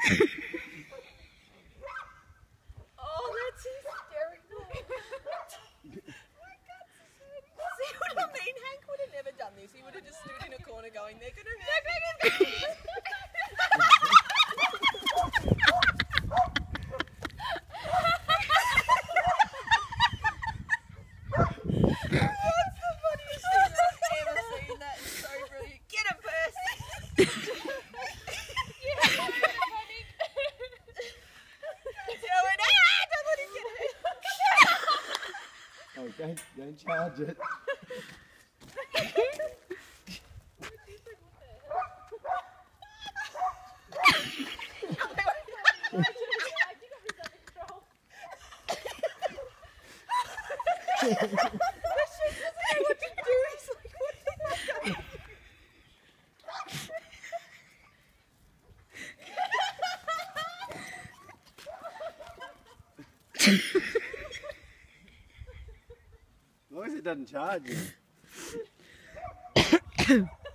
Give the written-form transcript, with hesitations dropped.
Oh, that's hysterical. See what I mean? Hank would have never done this. He would have just stood in a corner going, they're going to hurt me. That's the funniest thing I've ever seen. That is so brilliant. Get him, Percy! Don't let him get hurt. Oh, don't charge it. As long as it doesn't charge you.